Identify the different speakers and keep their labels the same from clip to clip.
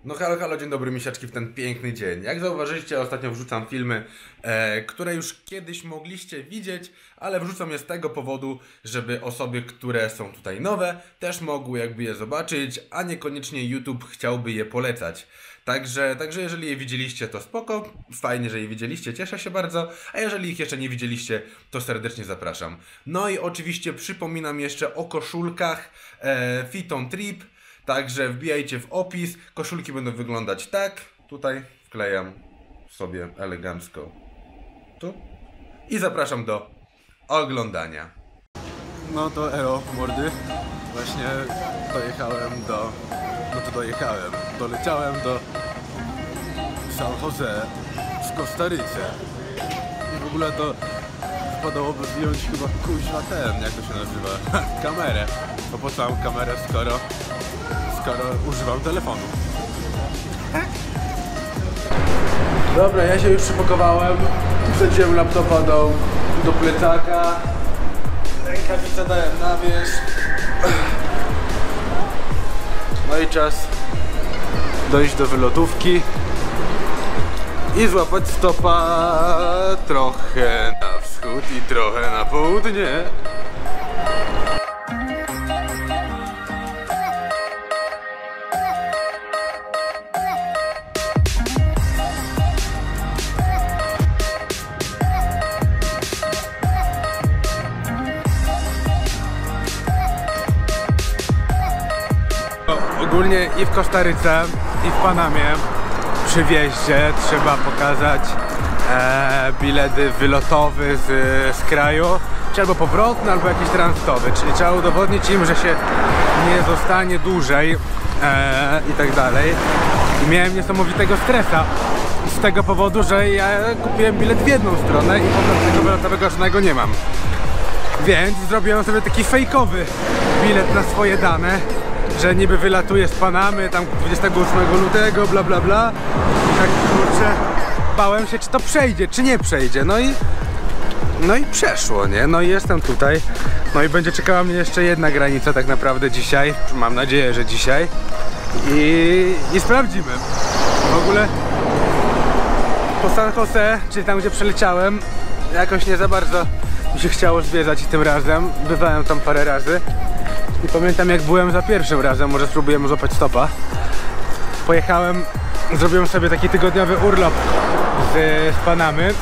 Speaker 1: No halo, halo, dzień dobry misiaczki w ten piękny dzień. Jak zauważyliście, ostatnio wrzucam filmy, które już kiedyś mogliście widzieć, ale wrzucam je z tego powodu, żeby osoby, które są tutaj nowe, też mogły jakby je zobaczyć, a niekoniecznie YouTube chciałby je polecać. Także jeżeli je widzieliście, to spoko, fajnie, że je widzieliście, cieszę się bardzo, a jeżeli ich jeszcze nie widzieliście, to serdecznie zapraszam. No i oczywiście przypominam jeszcze o koszulkach Fit on Trip. Także wbijajcie w opis, koszulki będą wyglądać tak, tutaj wklejam sobie elegancko tu i zapraszam do oglądania.
Speaker 2: No to elo, mordy, właśnie doleciałem do San Jose w Kostaryce i w ogóle to wypadałoby wziąć chyba kuźwa jak to się nazywa, kamerę, bo po co mam kamerę, skoro używam telefonu. Dobra, ja się już przypakowałem, wsadziłem laptopa do plecaka, rękawice dałem na wierzch. No i czas dojść do wylotówki i złapać stopa trochę na wschód i trochę na południe. Ogólnie i w Kostaryce, i w Panamie przy wjeździe trzeba pokazać bilet wylotowy z kraju, czy albo powrotny, albo jakiś tranzytowy, czyli trzeba udowodnić im, że się nie zostanie dłużej i tak dalej. I miałem niesamowitego stresa z tego powodu, że ja kupiłem bilet w jedną stronę i powrotnego wylotowego żadnego nie mam. Więc zrobiłem sobie taki fejkowy bilet na swoje dane, że niby wylatuję z Panamy tam 28 lutego, bla bla bla. I tak kurczę, bałem się, czy to przejdzie, czy nie przejdzie. No i przeszło, nie? No i jestem tutaj. No i będzie czekała mnie jeszcze jedna granica tak naprawdę dzisiaj. Mam nadzieję, że dzisiaj. I sprawdzimy. W ogóle po San Jose, czyli tam gdzie przeleciałem, jakoś nie za bardzo mi się chciało zwiedzać i tym razem. Bywałem tam parę razy. I pamiętam, jak byłem za pierwszym razem, może spróbujemy złapać stopa. Pojechałem, zrobiłem sobie taki tygodniowy urlop z Panamy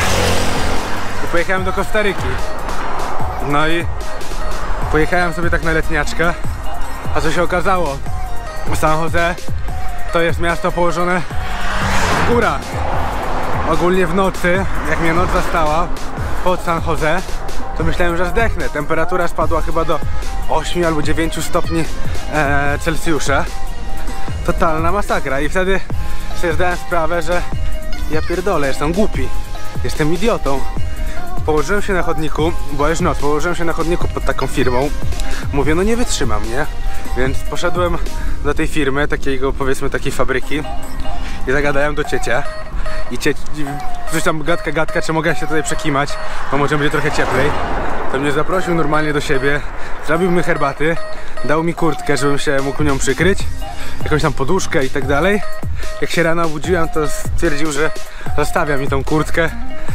Speaker 2: i pojechałem do Kostaryki. No i pojechałem sobie tak na letniaczka, a co się okazało? San Jose to jest miasto położone w górach. Ogólnie w nocy, jak mnie noc zastała pod San Jose, to myślałem, że zdechnę. Temperatura spadła chyba do 8 albo 9 stopni Celsjusza. Totalna masakra. I wtedy sobie zdałem sprawę, że ja pierdolę, jestem głupi. Jestem idiotą. Położyłem się na chodniku, była już noc, położyłem się na chodniku pod taką firmą. Mówię, no nie wytrzymam, nie? Więc poszedłem do tej firmy, powiedzmy takiej fabryki i zagadałem do ciecia. I coś tam gadka, czy mogę się tutaj przekimać, bo może będzie trochę cieplej. To mnie zaprosił normalnie do siebie, zrobił mi herbaty, dał mi kurtkę, żebym się mógł nią przykryć, jakąś tam poduszkę i tak dalej. Jak się rano obudziłem, to stwierdził, że zostawia mi tą kurtkę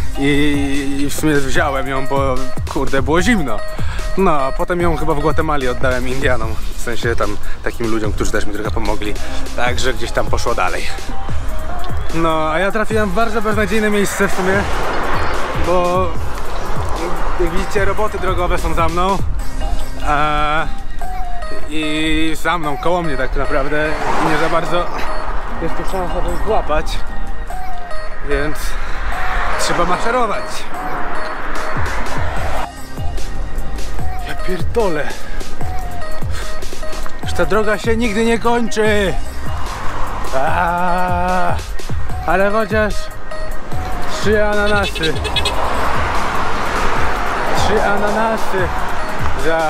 Speaker 2: i w sumie wziąłem ją, bo kurde, było zimno. No, a potem ją chyba w Gwatemali oddałem Indianom, w sensie tam takim ludziom, którzy też mi trochę pomogli, także gdzieś tam poszło dalej. No, a ja trafiłem w bardzo beznadziejne miejsce w sumie, bo jak widzicie, roboty drogowe są za mną i za mną, koło mnie tak naprawdę i nie za bardzo jest tu szansa to złapać, więc trzeba maszerować. Ja pierdolę, już ta droga się nigdy nie kończy. Ale chociaż 3 ananasy. 3 ananasy za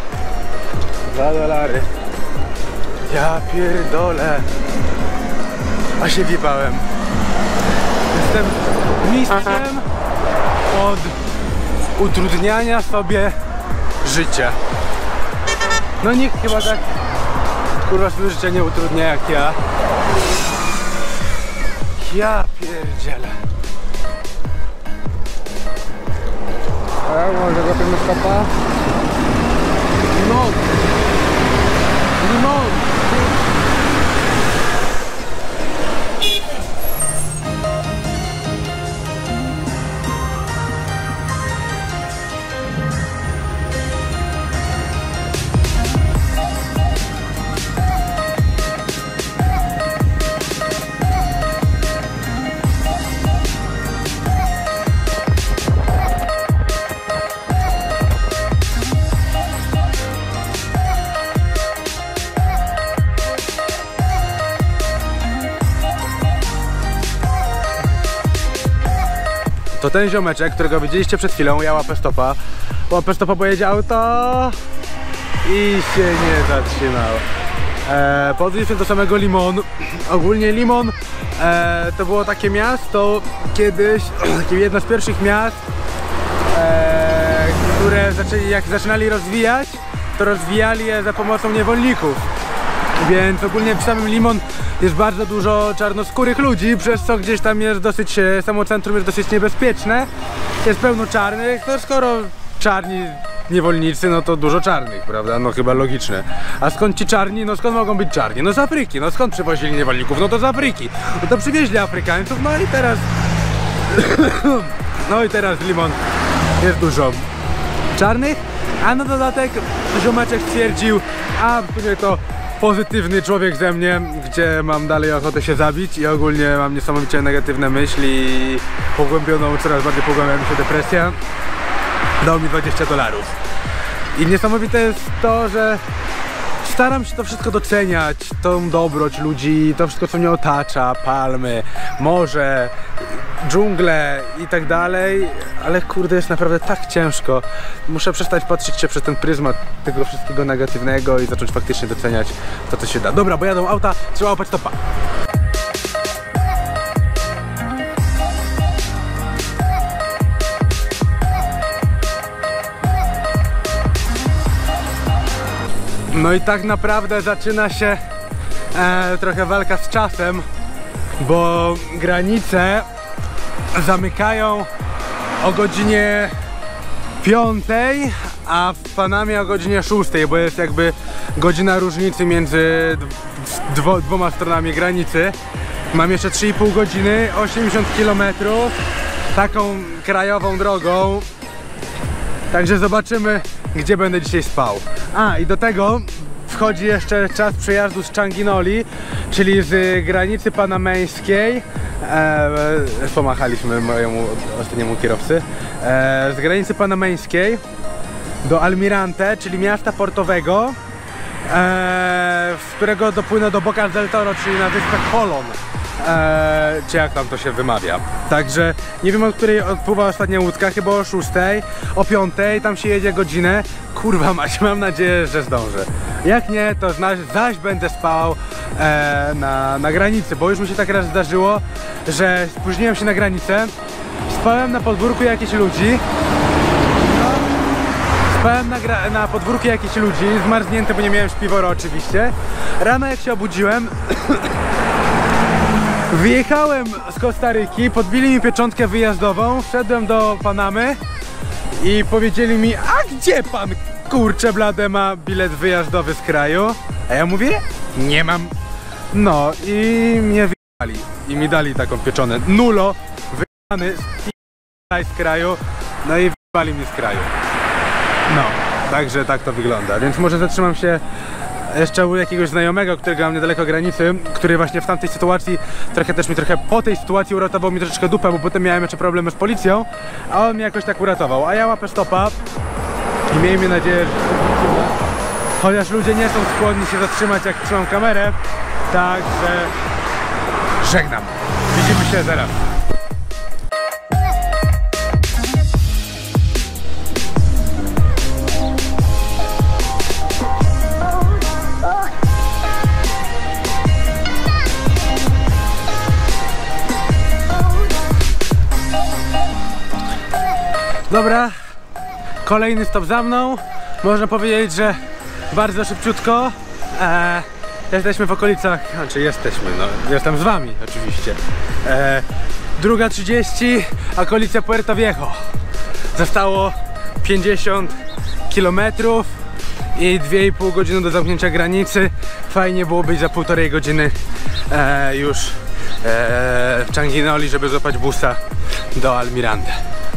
Speaker 2: $2. Ja pierdolę. A się wjebałem. Jestem mistrzem od utrudniania sobie życia. No nikt chyba tak kurwa sobie życia nie utrudnia jak ja. Ja pierdzielę. Może złapiemy stopa? No! Limon! To ten ziomeczek, którego widzieliście przed chwilą, ja łapę stopa. Łapę stopa, pojedzie auto i się nie zatrzymał. Podjechaliśmy do samego Limon. Ogólnie Limon to było takie miasto kiedyś, jedno z pierwszych miast, które jak zaczynali rozwijać, to rozwijali je za pomocą niewolników. Więc ogólnie w samym Limon jest bardzo dużo czarnoskórych ludzi, przez co gdzieś tam jest dosyć, samo centrum jest dosyć niebezpieczne. Jest pełno czarnych, no skoro czarni niewolnicy, no to dużo czarnych, prawda? No chyba logiczne. A skąd ci czarni? No skąd mogą być czarni? No z Afryki. No skąd przywozili niewolników? No to z Afryki. No to przywieźli Afrykańców, no i teraz... no i teraz w Limon jest dużo czarnych, a na dodatek ziomeczek stwierdził, a w sumie to pozytywny człowiek ze mnie, gdzie mam dalej ochotę się zabić i ogólnie mam niesamowicie negatywne myśli i coraz bardziej pogłębia mi się depresja. Dał mi $20. I niesamowite jest to, że staram się to wszystko doceniać, tą dobroć ludzi, to wszystko co mnie otacza, palmy, morze, dżungle i tak dalej, ale kurde jest naprawdę tak ciężko. Muszę przestać patrzeć się przez ten pryzmat tego wszystkiego negatywnego i zacząć faktycznie doceniać to, co się da. Dobra, bo jadą auta, trzeba łapać stopa. No i tak naprawdę zaczyna się trochę walka z czasem, bo granice zamykają o godzinie 5, a w Panamie o godzinie 6, bo jest jakby godzina różnicy między dwoma stronami granicy. Mam jeszcze 3,5 godziny, 80 km taką krajową drogą. Także zobaczymy, gdzie będę dzisiaj spał. A i do tego wchodzi jeszcze czas przejazdu z Changuinoli, czyli z granicy panameńskiej. Pomachaliśmy mojemu ostatniemu kierowcy. Z granicy panameńskiej do Almirante, czyli miasta portowego, z którego dopłynę do Bocas del Toro, czyli na wyspę Colón. Czy jak tam to się wymawia. Także nie wiem, o której odpływa ostatnia łódka, chyba o 6, o 5, tam się jedzie godzinę. Kurwa mać, mam nadzieję, że zdążę. Jak nie, to zaś będę spał na granicy, bo już mi się tak raz zdarzyło, że spóźniłem się na granicę, spałem na podwórku jakichś ludzi. Spałem na podwórku jakichś ludzi, zmarznięty, bo nie miałem śpiwora oczywiście. Rano jak się obudziłem, wyjechałem z Kostaryki, podbili mi pieczątkę wyjazdową, wszedłem do Panamy i powiedzieli mi, a gdzie pan, kurczę blade, ma bilet wyjazdowy z kraju? A ja mówię, nie mam. No i mnie wyjechali i mi dali taką pieczonę. Nulo, wyjechany z kraju, no i wyjechali mnie z kraju. No, także tak to wygląda, więc może zatrzymam się jeszcze u jakiegoś znajomego, którego mam niedaleko granicy, który właśnie w tamtej sytuacji trochę po tej sytuacji uratował mi troszeczkę dupę, bo potem miałem jeszcze problemy z policją, a on mnie jakoś tak uratował, a ja łapę stopa i miejmy nadzieję, że chociaż ludzie nie są skłonni się zatrzymać, jak trzymam kamerę, także żegnam, widzimy się zaraz. Dobra, kolejny stop za mną. Można powiedzieć, że bardzo szybciutko. Jesteśmy w okolicach, znaczy jesteśmy, no jestem z wami oczywiście. 2:30, okolice Puerto Viejo. Zostało 50 km i 2,5 godziny do zamknięcia granicy. Fajnie było być za 1,5 godziny już w Changuinoli, żeby złapać busa do Almirante.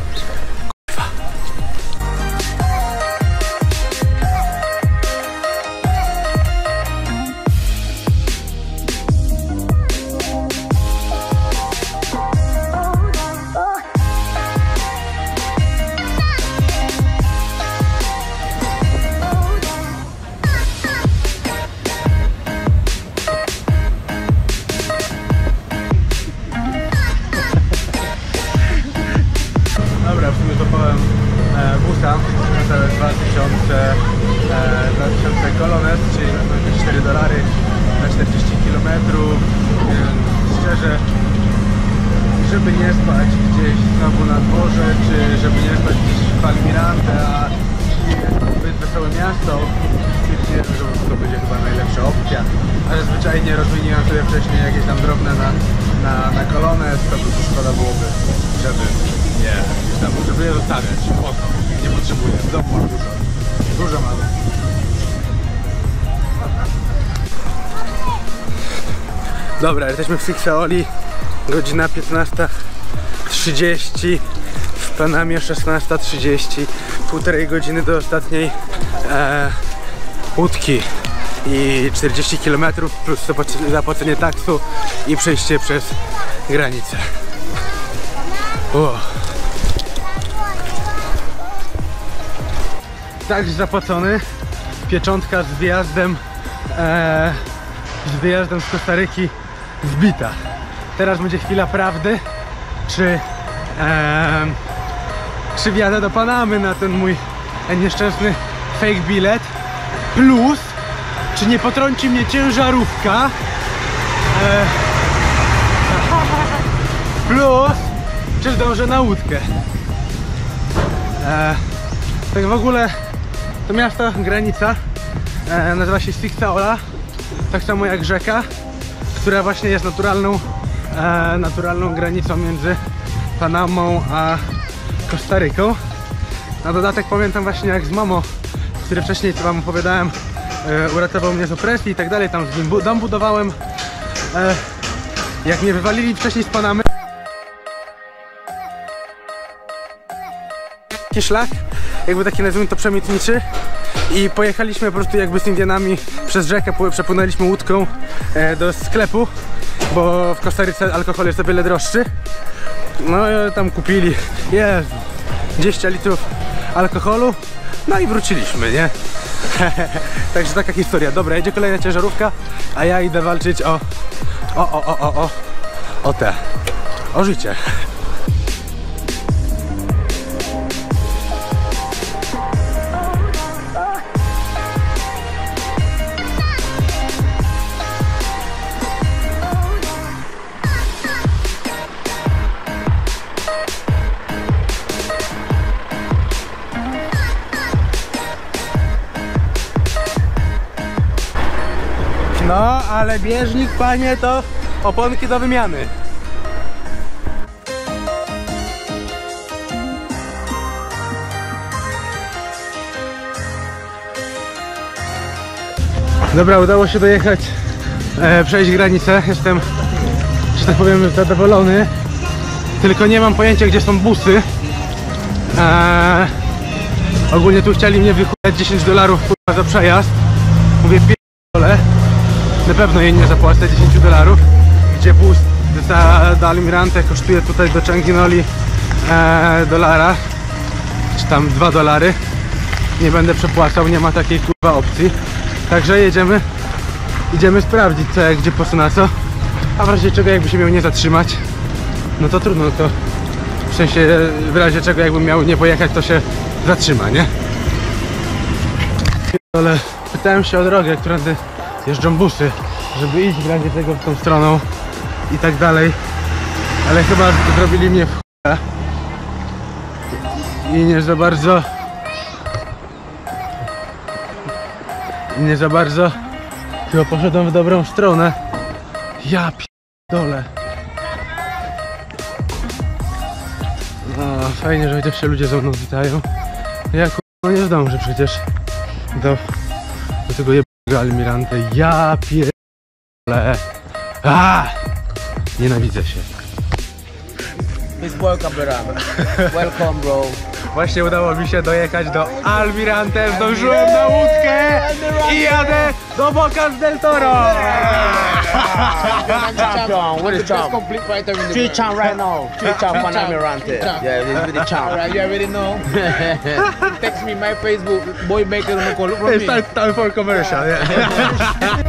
Speaker 2: Busa na całe 2000 kolones, czyli jakieś $4 na 40 km. Szczerze, żeby nie spać gdzieś znowu na dworze, czy żeby nie spać gdzieś w Almirante, a nie jest zbyt wesołe miasto, stwierdziłem, że to będzie chyba najlepsza opcja. A zwyczajnie rozmieniłem sobie wcześniej jakieś tam drobne na kolones, to by szkoda byłoby, żeby żeby je zostawiać. Po co? Nie potrzebuję. W domu mam dużo mam. Dobra, jesteśmy w Sixaoli. Godzina 15:30. W Panamie 16:30. 1,5 godziny do ostatniej łódki. I 40 km plus zapłacenie taksu i przejście przez granicę. Tak zapłacony, pieczątka z wyjazdem z Kostaryki zbita. Teraz będzie chwila prawdy, czy wjadę do Panamy na ten mój nieszczęsny fake bilet, plus czy nie potrąci mnie ciężarówka, plus czy zdążę na łódkę. Tak w ogóle to miasto, granica nazywa się Sixaola, tak samo jak rzeka, która właśnie jest naturalną granicą między Panamą a Kostaryką. Na dodatek pamiętam właśnie jak z Momo, który wcześniej, co wam opowiadałem, uratował mnie z opresji i tak dalej, tam z nim dom budowałem. Jak mnie wywalili wcześniej z Panamy, szlak, jakby taki, nazwijmy to, przemytniczy, i pojechaliśmy po prostu jakby z Indianami przez rzekę, przepłynęliśmy łódką do sklepu, bo w Kostaryce alkohol jest o wiele droższy. No i tam kupili 20 litrów alkoholu, no i wróciliśmy, nie? Także taka historia. Dobra, jedzie kolejna ciężarówka, a ja idę walczyć o życie. No, ale bieżnik, panie, to oponki do wymiany. Dobra, udało się dojechać, przejść granicę. Jestem, że tak powiem, zadowolony. Tylko nie mam pojęcia, gdzie są busy. Ogólnie tu chcieli mnie wychujać $10 za przejazd. Mówię, pierdolę. Na pewno jej nie zapłacę $10, gdzie bus do Almirante kosztuje tutaj do Changuinoli dolara, czy tam $2. Nie będę przepłacał, nie ma takiej kurwa opcji. Także idziemy sprawdzić co, jak, gdzie, po co, na co. A w razie czego, jakby się miał nie zatrzymać, no to trudno, to w sensie w razie czego jakbym miał nie pojechać, to się zatrzyma, nie? Ale pytałem się o drogę, którędy jeżdżą busy, żeby iść w razie tego w tą stroną i tak dalej, ale chyba zrobili mnie w chuja i nie za bardzo Chyba poszedłem w dobrą stronę. Ja p***dolę. No, fajnie, że chociaż się ludzie ze mną witają. Ja no nie zdążę przecież do tego jebanego Almirante. Ja pierdolę. Nienawidzę się.
Speaker 3: It's welcome, brother. Welcome, bro.
Speaker 2: Właśnie udało mi się dojechać do Almirante, zdążyłem na łódkę i jadę do Bocas del Toro!
Speaker 3: Champion, what is champ? Three champ right now. Three champ on Almirante. Yeah, this is the champ.
Speaker 4: Alright, you already know. Text me my Facebook, boy maker on the call.
Speaker 2: It's time for commercial, yeah.